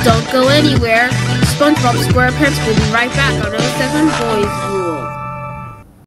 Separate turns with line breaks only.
Don't go anywhere. SpongeBob SquarePants will be right back on 07 Boys Rule.